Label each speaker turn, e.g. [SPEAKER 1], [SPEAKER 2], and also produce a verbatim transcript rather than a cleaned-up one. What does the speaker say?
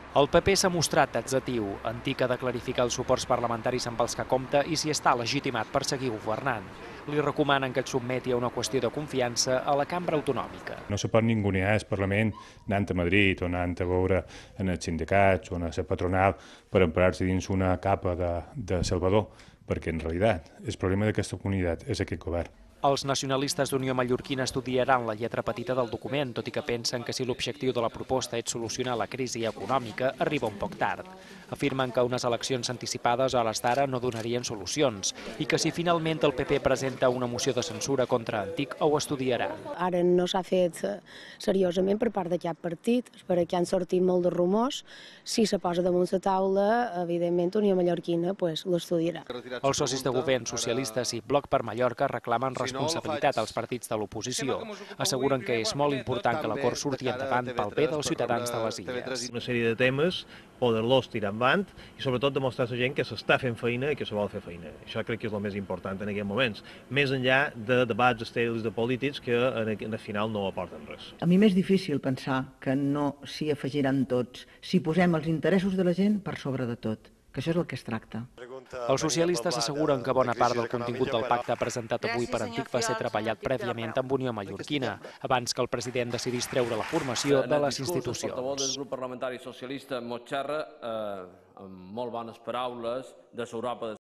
[SPEAKER 1] El P P s'ha mostrat taxatiu. Antic ha de clarificar els suports parlamentaris amb els que compta i si està legitimat per seguir governant. Li recomanen que et sotmeti a una qüestió de confiança a la cambra autonòmica.
[SPEAKER 2] No se pot ningunear el Parlament anant a Madrid o anant a veure en els sindicats o en la patronal per emprar-se dins una capa de, de Salvador, perquè en realitat el problema d'aquesta comunitat és aquest govern.
[SPEAKER 1] Els nacionalistes d'Unió Mallorquina estudiaran la lletra petita del document, tot i que pensen que si l'objectiu de la proposta és solucionar la crisi econòmica, arriba un poc tard. Afirmen que unes eleccions anticipades a hores d'ara no donarien solucions i que si finalment el P P presenta una moció de censura contra Antic, ho estudiaran.
[SPEAKER 3] Ara no s'ha fet seriosament per part de cap partit, perquè han sortit molt de rumors. Si se posa damunt la taula, evidentment Unió Mallorquina l'estudiarà.
[SPEAKER 1] Els socis de govern socialistes i Bloc per Mallorca reclamen responsabilitat als partits de l'oposició. Asseguren que és molt important que l'acord surti endavant pel bé dels ciutadans de les illes.
[SPEAKER 4] Una sèrie de temes, poder-los tirar endavant i sobretot demostrar a la gent que s'està fent feina i que se vol fer feina. Això crec que és el més important en aquests moments, més enllà de debats estèrils de polítics que en el final no aporten res.
[SPEAKER 5] A mi m'és difícil pensar que no s'hi afegiran tots si posem els interessos de la gent per sobre de tot, que això és el que es tracta.
[SPEAKER 1] Els socialistes asseguren que bona part del contingut del pacte presentat avui per Antic va ser treballat prèviament amb Unió Mallorquina, abans que el president decidís treure la formació de les institucions.
[SPEAKER 6] El portaveu del grup parlamentari socialista mos xerra amb molt bones paraules de l'Europa